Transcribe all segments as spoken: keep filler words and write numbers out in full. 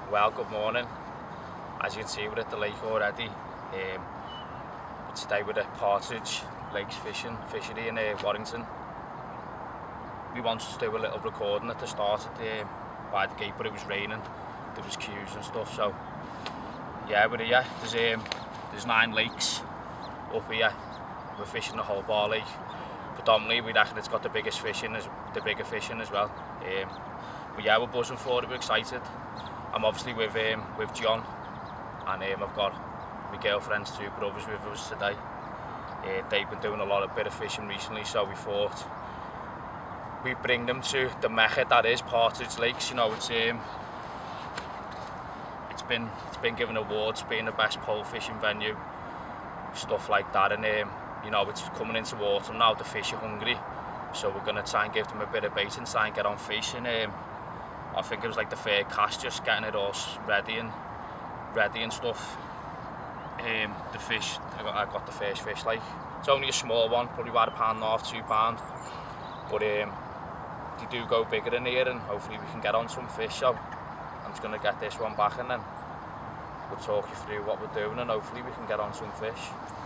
Well, good morning. As you can see, we're at the lake already. Um, today we're at Partridge Lakes fishing, fishery in uh, Warrington. We wanted to do a little recording at the start at the, um, by the gate, but it was raining. There was queues and stuff, so yeah, we're here. There's, um, there's nine lakes up here. We're fishing the whole bar lake. Predominantly, we reckon it's got the biggest fish in, as, the bigger fish in as well. Um, but yeah, we're buzzing for it, we're excited. I'm obviously with um, with John, and um, I've got my girlfriend's two brothers with us today. Uh, they've been doing a lot of bit of fishing recently, so we thought we bring them to the mecca that is Partridge Lakes. You know, it's um, it's been it's been given awards being the best pole fishing venue, stuff like that, and um, you know, it's coming into autumn now. The fish are hungry, so we're gonna try and give them a bit of bait and try and get on fish. And um, I think it was like the third cast, just getting it all ready and ready and stuff. Um, the fish, I got, I got the first fish. Like, it's only a small one, probably about a pound and a half, two pound. But um, they do go bigger in here, and hopefully we can get on some fish. So I'm just gonna get this one back, and then we'll talk you through what we're doing, and hopefully we can get on some fish.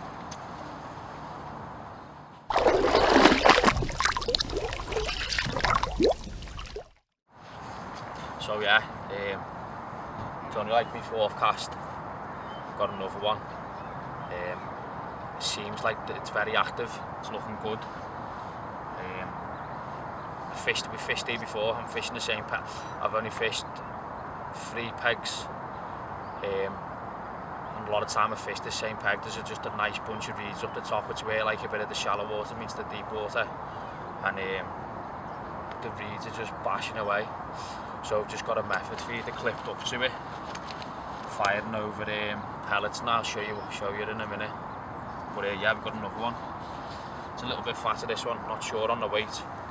So yeah, um, it's only like my fourth cast. Got another one. Um, it seems like it's very active. It's looking good. Um, I fished, we fished here before. I'm fishing the same peg. I've only fished three pegs. Um, and a lot of time I fished the same peg. There's just a nice bunch of reeds up the top. It's where like a bit of the shallow water meets the deep water, and um, the reeds are just bashing away. So I've just got a method feeder clipped up to it, firing over um, pellets, and I'll show you, show you in a minute. But uh, yeah, I've got another one. It's a little bit fatter, this one, not sure on the weight.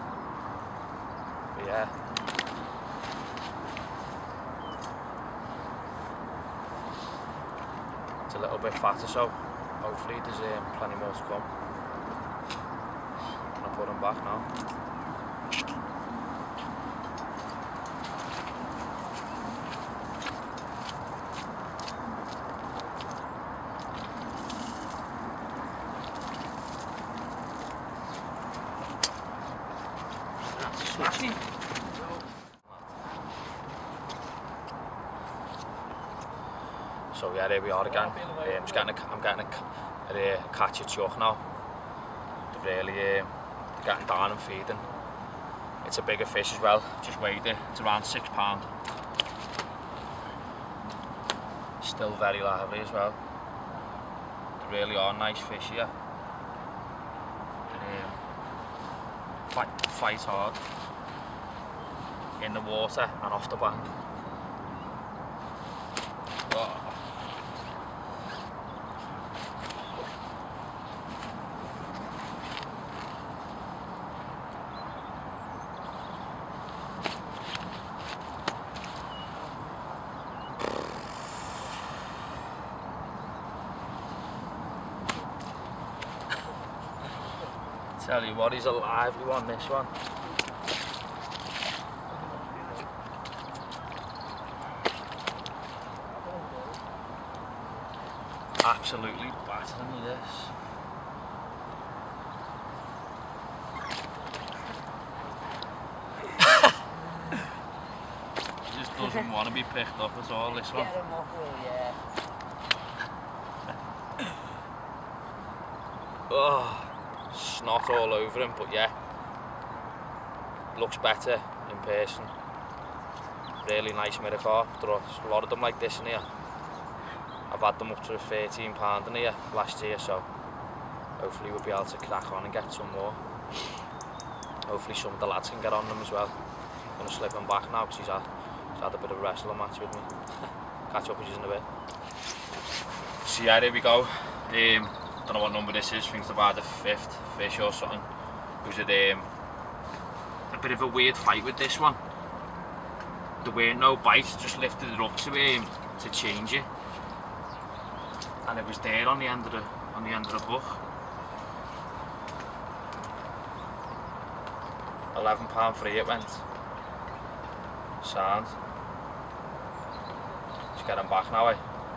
But yeah. It's a little bit fatter, so hopefully there's um, plenty more to come. I'm gonna put them back now. So yeah, there we are again. Um, just getting a, I'm getting a, a, a catch of chuck now. They're really um, they're getting down and feeding. It's a bigger fish as well. Just weighed it. It's around six pound. Still very lively as well. They really are nice fish here. They, um, fight, fight hard in the water and off the bank. Oh. Tell you what, he's a lively one, this one. Absolutely battering me, this. He just doesn't want to be picked up at all, this one. Get him off, will ya? Oh, snot all over him, but yeah, looks better in person. Really nice mirror carp. There's a lot of them like this in here. I've had them up to thirteen pound in here last year, so hopefully we'll be able to crack on and get some more. Hopefully some of the lads can get on them as well. I'm going to slip him back now because he's had, he's had a bit of a wrestling match with me. Catch up with you in a bit. So yeah, there we go. Um, don't know what number this is, I think it's about the fifth fish or something. It was a, um, a bit of a weird fight with this one. There weren't no bites, just lifted it up to him um, to change it. And it was there on the end of the on the end of the hook. Eleven pound free it went. Sound. Just get them back now, eh?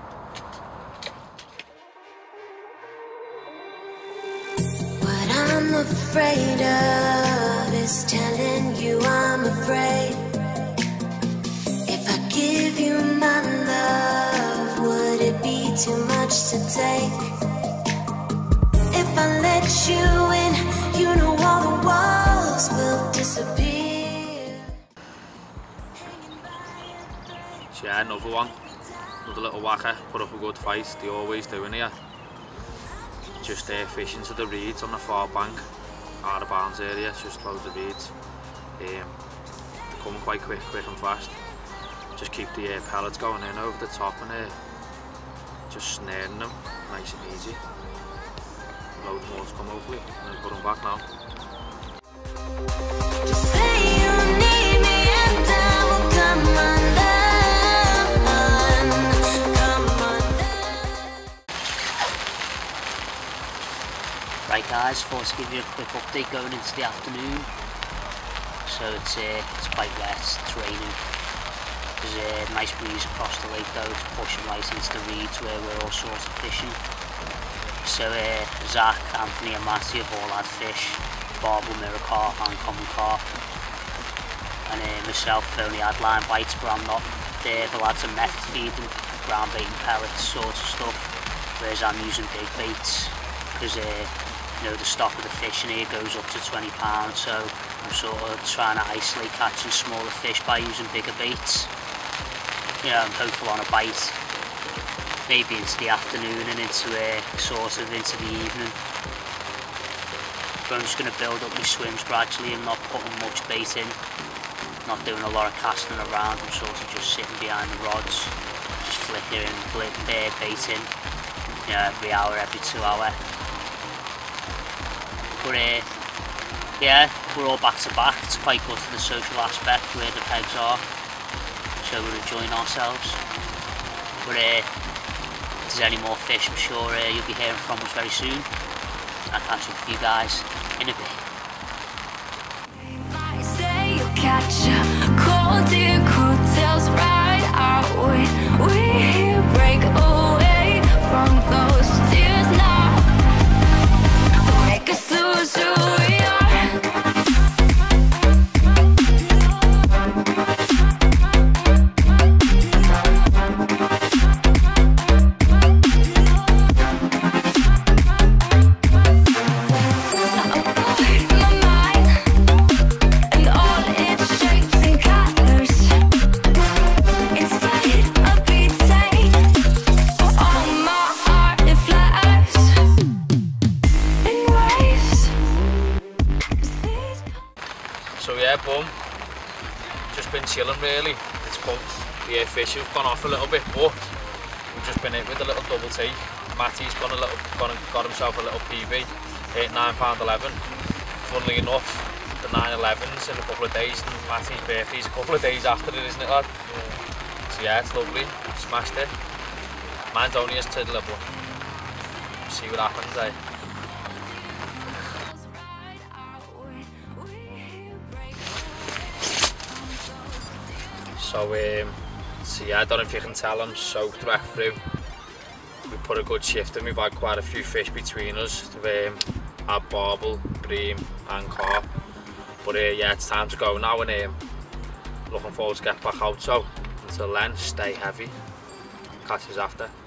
What I'm afraid of is telling you I'm afraid. If I give you my love, would it be too much to take? If I let you in, you know all the walls will disappear. So yeah, another one. Another little whacker. Put up a good fight. They always do in here. Just uh, fishing to the reeds on the far bank, out of bounds area, just loads of reeds. Um, they're coming quite quick, quick and fast. Just keep the uh, pellets going in over the top and uh, just snaring them, nice and easy. Loads more to come hopefully, and then put them back now. Just say you need me and I will come undone, come undone. Right guys, thought to give you a quick update going into the afternoon. So it's uh, it's quite wet, it's raining. There's a nice breeze across the lake though, it's pushing right into the reeds where we're all sorts of fishing. So uh, Zach, Anthony and Matty have all had fish, barbel, mirror carp and common carp. And uh, myself have only had line bites, but I'm not there. The lads are method feeding, ground bait and pellets, sorts of stuff. Whereas I'm using big baits, because uh, you know, the stock of the fish in here goes up to twenty pounds, so I'm sort of trying to isolate catching smaller fish by using bigger baits. You know, I'm hopeful on a bite. Maybe into the afternoon and into uh, sort of into the evening. But I'm just going to build up my swims gradually and not putting much bait in. Not doing a lot of casting around, I'm sort of just sitting behind the rods, just flickering uh, bait in, you know, every hour, every two hour. But uh, yeah, we're all back to back. It's quite good for the social aspect where the pegs are, so we're enjoying ourselves. But uh, if there's any more fish, I'm sure uh, you'll be hearing from us very soon. I'll catch up with you guys in a bit. I say you'll catch a cold dear coattails right out when we break away from those tears now. Don't make us lose who we are. So yeah, boom. Just been chilling really. It's come. The uh, fish have gone off a little bit, but we've just been in with a little double T. Matty's gone a little, gone and got himself a little P B, hit nine pound eleven. Funnily enough, the nine elevens in a couple of days, and Matty's birthday's a couple of days after it, isn't it, lad? Yeah. So yeah, it's lovely. Smashed it. Mine's only as tiddler, but see what happens, eh? So, um, so yeah, I don't know if you can tell, I'm soaked right through. We put a good shift in, we've had quite a few fish between us. We've um, had barbel, bream and carp. But uh, yeah, it's time to go now, and um, looking forward to get back out. So until then, stay heavy. Catch us after.